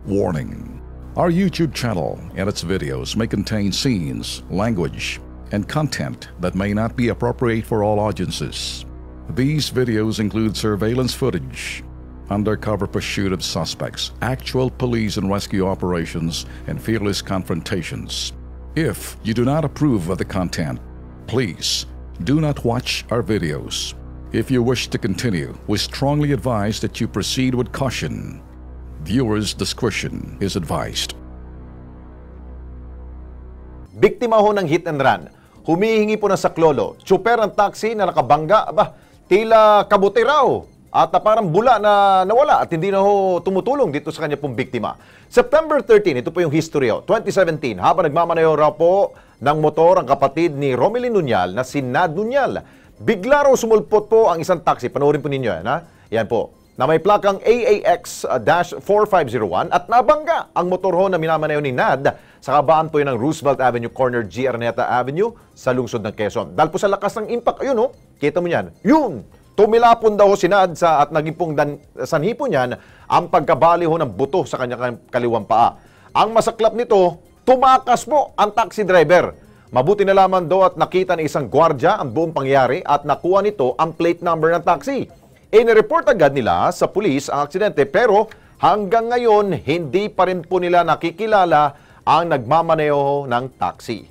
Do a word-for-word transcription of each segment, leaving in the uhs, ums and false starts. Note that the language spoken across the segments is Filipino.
Warning: our YouTube channel and its videos may contain scenes, language, and content that may not be appropriate for all audiences. These videos include surveillance footage, undercover pursuit of suspects, actual police and rescue operations, and fearless confrontations. If you do not approve of the content, please do not watch our videos. If you wish to continue, we strongly advise that you proceed with caution. Viewers' discretion is advised. Biktima ho ng hit and run. Humihingi po ng saklolo. Tsuper ang taxi na nakabangga. Aba, tila kabuti raw. At parang bula na nawala at hindi na ho tumutulong dito sa kanya pong biktima. September thirteenth, ito po yung history ho. twenty seventeen, habang nagmamaneho raw po ng motor ang kapatid ni Romelyn Nunyal na si Nad Nunyal. Bigla raw sumulpot po ang isang taxi. Panoorin po ninyo yan, ha? Yan po. Na may plakang A A X four five zero one at nabangga ang motor ho na minamaneho ni Nad sa kabaan po yun ng Roosevelt Avenue, corner G. Araneta Avenue sa lungsod ng Quezon. Dahil po sa lakas ng impact, ayun ho, kita mo yan, yun! Tumilapon daw si Nad sa at naging pong dan, sanhi po niyan ang pagkabali ho ng buto sa kanyang kaliwang paa. Ang masaklap nito, tumakas po ang taxi driver. Mabuti na lamang daw at nakita ng isang gwardya ang buong pangyari at nakuha nito ang plate number ng taxi. Inireport agad nila sa pulis ang aksidente pero hanggang ngayon hindi pa rin po nila nakikilala ang nagmamaneho ng taxi.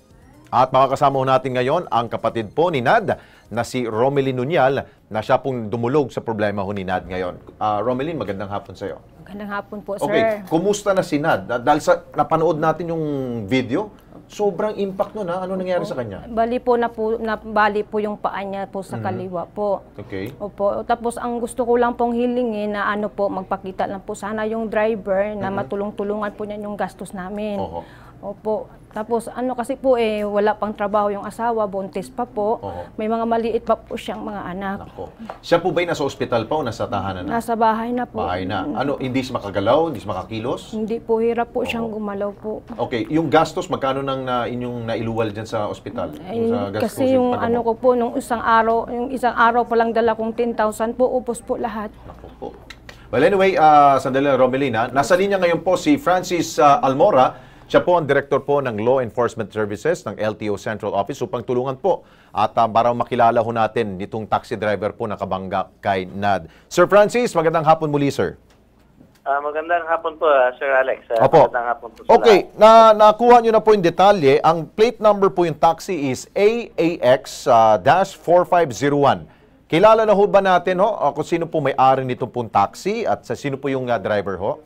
At makakasama natin ngayon ang kapatid po ni Nad na si Romelyn Nunyal na siya pong dumulog sa problema ho ni Nad ngayon. Uh, Romelyn, magandang hapon sa iyo. Magandang hapon po, sir. Okay, kumusta na si Nad? Dahil sa napanood natin yung video, sobrang impact nun ha. Ano nangyari sa kanya? Bali po na po, na, bali po yung paa niya po sa kaliwa po. Okay. Opo. Tapos ang gusto ko lang pong hilingin na ano po, magpakita lang po sana yung driver na matulong-tulungan po niya yung gastos namin. Oho. Opo. Tapos ano kasi po eh, wala pang trabaho yung asawa, buntis pa po. Oho. May mga maliit pa po siyang mga anak. Nako. Siya po ba'y nasa ospital pa o nasa tahanan na? Nasa bahay na po. Bahay na. Ano, hindi siya makagalaw? Hindi siya makakilos? Hindi po, hirap po siyang gumalaw po. Okay, yung gastos, magkano nang na, inyong nailuwal dyan sa ospital? Ay, Yung sa kasi yung ano ko po, nung isang araw, yung isang araw pa lang dala kong ten thousand po, upos po lahat. Nako po. Well, anyway, uh, sandali lang, Romelyn, ha? Nasa linya ngayon po si Francis uh, Almora. Siya po ang director po ng Law Enforcement Services ng L T O Central Office upang tulungan po at uh, para makilala ho natin itong taxi driver po na kabangga kay Nad. Sir Francis, magandang hapon muli, sir. Uh, magandang hapon po, uh, Sir Alex. Uh, Opo. Magandang hapon po sa okay, na nakuha nyo na po yung detalye. Ang plate number po yung taxi is A A X four five zero one. Kilala na ho ba natin ho uh, kung sino po may-ari nitong pong taxi at sa sino po yung uh, driver ho?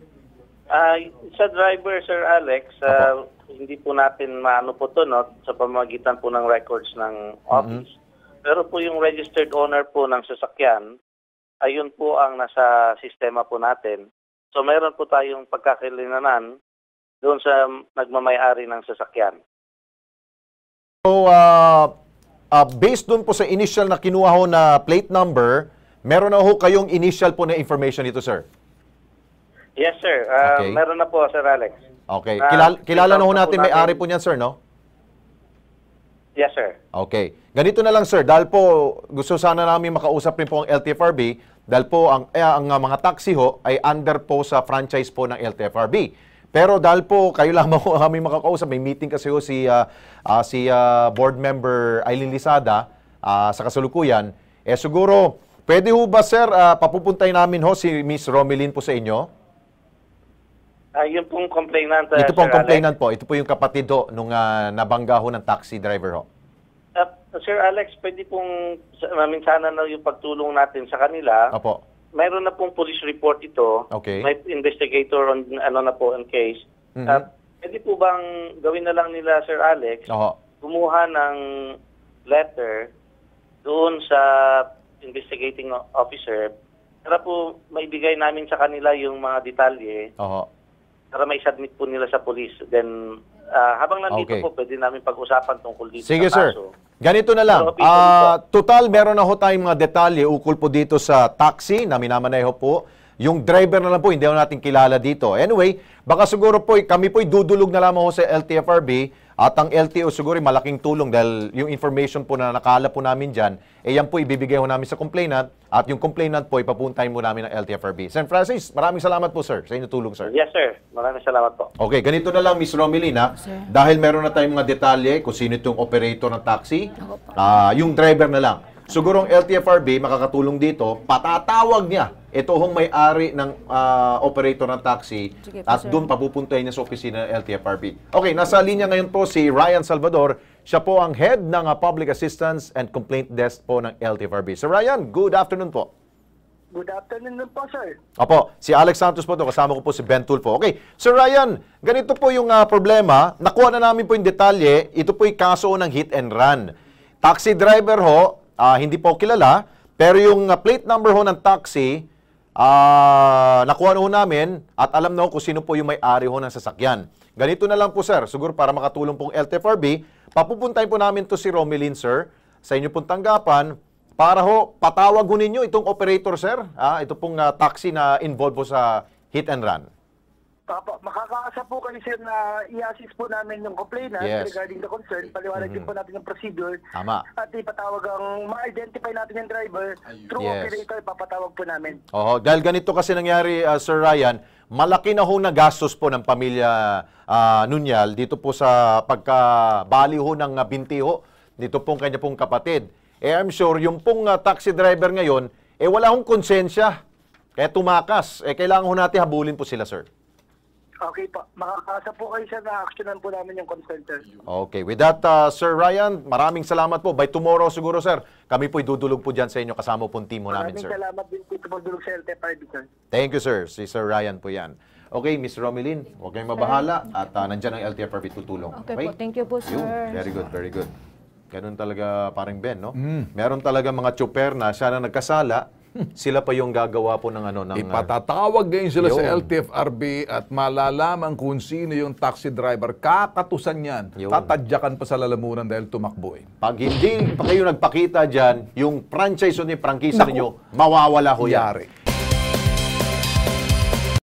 Uh, sa driver, Sir Alex, uh, hindi po natin maano po to, no, sa pamamagitan po ng records ng office. Mm-hmm. Pero po yung registered owner po ng sasakyan, ayun po ang nasa sistema po natin. So meron po tayong pagkakilinanan doon sa nagmamayari ng sasakyan. So, uh, uh, based doon po sa initial na kinuha ho na plate number, meron na ho kayong initial po na information dito, sir? Yes, sir. Uh, Okay. Meron na po, Sir Alex. Okay. Uh, Kilala, kilala na ho na natin po may-ari natin. po niyan, sir, no? Yes, sir. Okay. Ganito na lang, sir. Dahil po, gusto sana namin makausap rin po ang L T F R B dahil po ang, eh, ang uh, mga taxi ho ay under po sa franchise po ng L T F R B. Pero dahil po kayo lamang ho kami makakausap, may meeting kasi ho si, uh, uh, si uh, board member Aileen Lisada uh, sa kasalukuyan. Eh siguro, pwede ho ba, sir, uh, papupuntay namin ho si Miss Romelyn po sa inyo? Uh, yun pong complainant, uh, Ito pong Sir complainant Alex. po. Ito po yung kapatid ho nung uh, nabangga ho ng taxi driver ho. Uh, Sir Alex, pwede pong sana na yung pagtulong natin sa kanila. Opo. Mayroon na pong police report ito. Okay. May investigator on ano na po on case. Mhm. Uh, pwede po bang gawin na lang nila, Sir Alex, Oho. kumuha ng letter doon sa investigating officer para po maibigay namin sa kanila yung mga detalye Oho. para mai-submit po nila sa police. Then, uh, habang nandito Okay. po, pwede namin pag-usapan tungkol dito Sige, sa sir. kaso. Ganito na lang. Pero, Ah, total, meron na ho tayong mga detalye ukol po dito sa taxi na minamaneho po. Yung driver na lang po, hindi ho natin kilala dito. Anyway, baka siguro po, kami po'y dudulog na lamang ho sa L T F R B At ang L T O siguro malaking tulong dahil yung information po na nakala po namin dyan, eh yan po ibibigay ho namin sa complainant at yung complainant po ipapuntahin mo namin ng L T F R B. Sir Francis, maraming salamat po sir sa inyong tulong sir. Yes, sir. Maraming salamat po. Okay, ganito na lang Miss Romelina, dahil meron na tayong mga detalye kung sino itong operator ng taxi, uh, yung driver na lang. Siguro ang L T F R B makakatulong dito, patatawag niya ito hong may-ari ng uh, operator ng taxi Sige po, at sir. doon papupuntahin niya sa opisina ng L T F R B. Okay, nasa linya ngayon po si Ryan Salvador. Siya po ang head ng uh, Public Assistance and Complaint Desk po ng L T F R B. Sir Ryan, good afternoon po. Good afternoon din po, sir. Opo, si Alex Santos po to, kasama ko po si Ben Tulfo. Okay, Sir Ryan, ganito po yung uh, problema. Nakuha na namin po yung detalye. Ito po yung kaso ng hit and run. Taxi driver ho, uh, hindi po kilala, pero yung uh, plate number ho ng taxi, uh, nakuha na ho namin at alam na ho kung sino po yung may-ari ho ng sasakyan. Ganito na lang po, sir. Siguro para makatulong pong L T F R B, papupuntahin po namin to si Romelin, sir, sa inyo pong tanggapan, para ho, patawag ho ninyo itong operator, sir. Ah, ito pong uh, taxi na involved po sa hit and run. Papa, makakaasa po kayo, sir, na i-assist po namin yung complainant Yes. regarding the concern. Paliwanag din po natin yung procedure. Tama. At ipatawag ang, ma-identify natin yung driver. Through Yes. operator, papatawag po namin. Oo, dahil ganito kasi nangyari, uh, Sir Ryan, malaki na hong nagastos po ng pamilya uh, Nunyal dito po sa pagkabali ho ng uh, binti ho, dito pong kanya pong kapatid. Eh, I'm sure, yung pong uh, taxi driver ngayon, eh wala hong konsensya. Kaya tumakas. Eh, kailangan ho natin habulin po sila, sir. Okay po. Makakaasa po kayo, sir, na actionan po namin yung concern, sir. Okay. With that, uh, Sir Ryan, maraming salamat po. By tomorrow siguro, sir, kami po'y dudulog po dyan sa inyo kasama pong team ho namin, Maraming sir. salamat din po sa pagdulog sa L T F R B, sir. Thank you, sir. Si Sir Ryan po yan. Okay, Miss Romelin, huwag kayong mabahala at uh, nandyan ang L T F R B tutulong. Okay po, thank you po, sir. Yun. Very good, very good. Ganun talaga parang Ben, no? Meron talaga mga tsuper na siya na nagkasala, sila pa yung gagawa po ng ano ng uh, Ipatatawag ngayon sila sa Yun. L T F R B at malalaman kung sino yung taxi driver. Kakatusan yan. Yun. Tatadyakan pa sa lalamunan dahil tumakbo eh. pag hindi pa kayo nagpakita diyan, yung franchise o yung prangkisa ninyo mawawala ho yan. Yari.